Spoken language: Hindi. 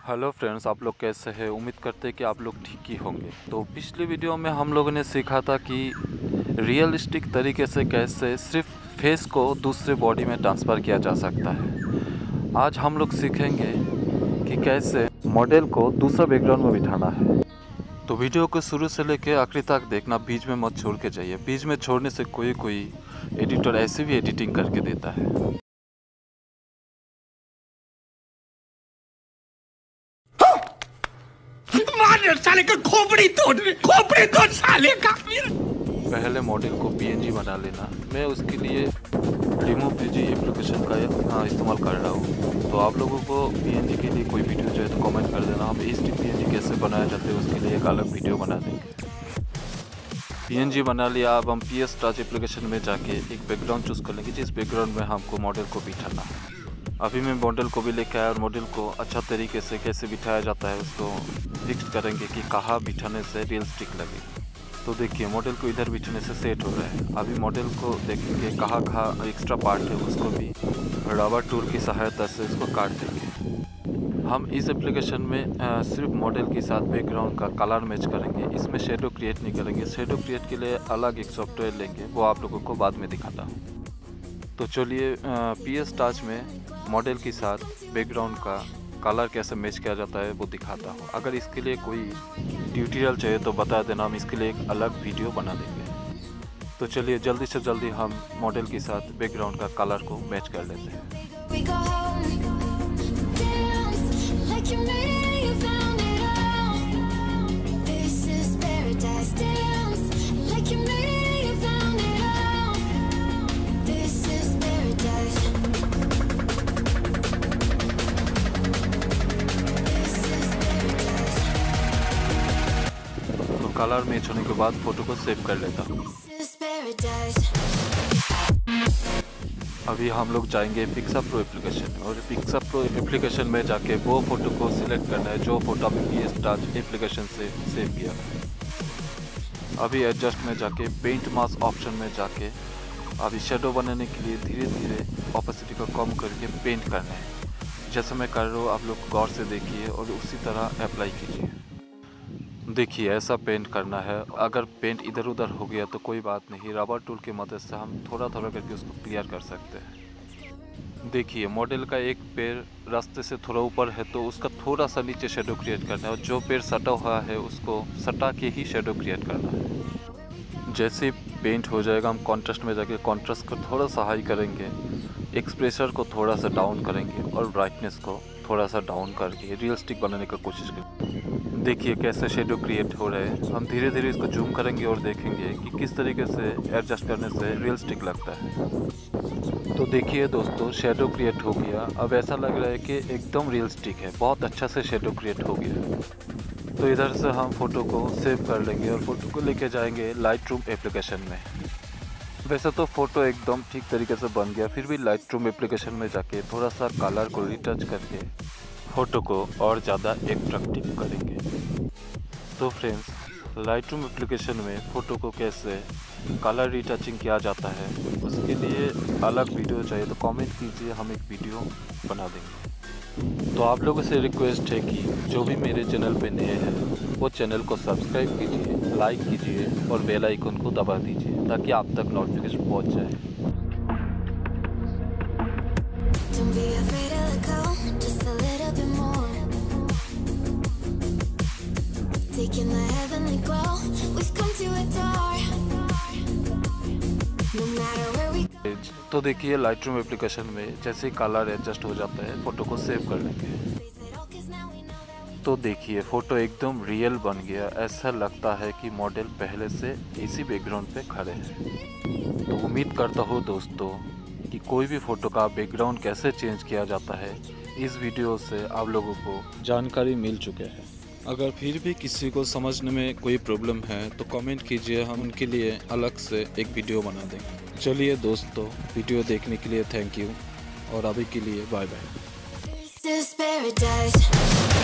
हेलो फ्रेंड्स, आप लोग कैसे हैं? उम्मीद करते हैं कि आप लोग ठीक ही होंगे। तो पिछली वीडियो में हम लोगों ने सीखा था कि रियलिस्टिक तरीके से कैसे सिर्फ फेस को दूसरे बॉडी में ट्रांसफ़र किया जा सकता है। आज हम लोग सीखेंगे कि कैसे मॉडल को दूसरा बैकग्राउंड में बिठाना है। तो वीडियो को शुरू से लेकर आखिरी तक देखना, बीच में मत छोड़ के जाइए। बीच में छोड़ने से कोई एडिटर ऐसे भी एडिटिंग करके देता है। साले का खोपड़ी तोड़ साले का। पहले मॉडल को पीएनजी बना लेना। मैं उसके लिए रिमूव पीजी एप्लीकेशन का इस्तेमाल कर रहा हूँ। तो आप लोगों को पीएनजी के लिए कोई वीडियो चाहिए तो कमेंट कर देना। हम एचडी पीएनजी कैसे बनाया जाता है उसके लिए एक अलग वीडियो बना देंगे। पीएनजी बना लिया। अब हम PS टच एप्लीकेशन में जाके एक बैकग्राउंड चूज़ कर लेंगे जिस बैकग्राउंड में हमको मॉडल को बिठाना है। अभी मैं मॉडल को भी लेकर आया और मॉडल को अच्छा तरीके से कैसे बिठाया जाता है उसको फिक्स करेंगे कि कहाँ बिठाने से रियलिस्टिक लगे। तो देखिए, मॉडल को इधर बिठाने से सेट हो रहा है। अभी मॉडल को देखेंगे कहाँ कहाँ एक्स्ट्रा पार्ट है, उसको भी रबर टूल की सहायता से इसको काट देंगे। हम इस एप्लीकेशन में सिर्फ मॉडल के साथ बैकग्राउंड का कलर मैच करेंगे। इसमें शेडो क्रिएट नहीं करेंगे। शेडो क्रिएट के लिए अलग एक सॉफ्टवेयर लेंगे, वो आप लोगों को बाद में दिखाता हूँ। तो चलिए PS टच में मॉडल के साथ बैकग्राउंड का कलर कैसे मैच किया जाता है वो दिखाता हूँ। अगर इसके लिए कोई ट्यूटोरियल चाहिए तो बता देना, हम इसके लिए एक अलग वीडियो बना देंगे। तो चलिए जल्दी से जल्दी हम मॉडल के साथ बैकग्राउंड का कलर को मैच कर लेते हैं। कलर मैच होने के बाद फोटो को सेव कर लेता हूँ। अभी हम लोग जाएंगे पिक्सआर्ट प्रो एप्लीकेशन में, और पिक्सआर्ट प्रो एप्लीकेशन में जाके वो फ़ोटो को सिलेक्ट करना है जो फोटो अभी PS टच एप्लीकेशन से सेव किया है। अभी एडजस्ट में जाके पेंट मास्क ऑप्शन में जाके अभी शेडो बनाने के लिए धीरे धीरे ऑपेसिटी को कम करके पेंट करना है। जैसे मैं कर रहा हूँ आप लोग गौर से देखिए और उसी तरह अप्लाई कीजिए। देखिए ऐसा पेंट करना है। अगर पेंट इधर उधर हो गया तो कोई बात नहीं, रबर टूल की मदद से हम थोड़ा थोड़ा करके उसको क्लियर कर सकते हैं। देखिए मॉडल का एक पैर रास्ते से थोड़ा ऊपर है तो उसका थोड़ा सा नीचे शेडो क्रिएट करना है, और जो पैर सटा हुआ है उसको सटा के ही शेडो क्रिएट करना है। जैसे पेंट हो जाएगा हम कॉन्ट्रास्ट में जाके कॉन्ट्रास्ट को थोड़ा सा हाई करेंगे, एक्सप्रेशर को थोड़ा सा डाउन करेंगे और ब्राइटनेस को थोड़ा सा डाउन करके रियलिस्टिक बनाने का कोशिश करेंगे। देखिए कैसे शेडो क्रिएट हो रहे हैं। हम धीरे धीरे इसको जूम करेंगे और देखेंगे कि किस तरीके से एडजस्ट करने से रियलिस्टिक लगता है। तो देखिए दोस्तों, शेडो क्रिएट हो गया। अब ऐसा लग रहा है कि एकदम रियलिस्टिक है, बहुत अच्छा से शेडो क्रिएट हो गया। तो इधर से हम फ़ोटो को सेव कर लेंगे और फ़ोटो को लेके जाएंगे लाइटरूम एप्लीकेशन में। वैसे तो फ़ोटो एकदम ठीक तरीके से बन गया, फिर भी लाइटरूम एप्लीकेशन में जाके थोड़ा सा कलर को रिटच करके फ़ोटो को और ज़्यादा एट्रैक्टिव करेंगे। तो फ्रेंड्स, लाइटरूम एप्लीकेशन में फ़ोटो को कैसे कलर रिटचिंग किया जाता है उसके लिए अलग वीडियो चाहिए तो कमेंट कीजिए, हम एक वीडियो बना देंगे। तो आप लोगों से रिक्वेस्ट है कि जो भी मेरे चैनल पे नए हैं वो चैनल को सब्सक्राइब कीजिए, लाइक कीजिए और बेल आइकन को दबा दीजिए ताकि आप तक नोटिफिकेशन पहुंच जाए। तो देखिए लाइटरूम एप्लीकेशन में जैसे ही कलर एडजस्ट हो जाता है फ़ोटो को सेव कर लेंगे। तो देखिए फ़ोटो एकदम रियल बन गया। ऐसा लगता है कि मॉडल पहले से इसी बैकग्राउंड पे खड़े हैं। तो उम्मीद करता हूँ दोस्तों कि कोई भी फ़ोटो का बैकग्राउंड कैसे चेंज किया जाता है इस वीडियो से आप लोगों को जानकारी मिल चुके हैं। अगर फिर भी किसी को समझने में कोई प्रॉब्लम है तो कमेंट कीजिए, हम उनके लिए अलग से एक वीडियो बना देंगे। चलिए दोस्तों, वीडियो देखने के लिए थैंक यू और अभी के लिए बाय बाय।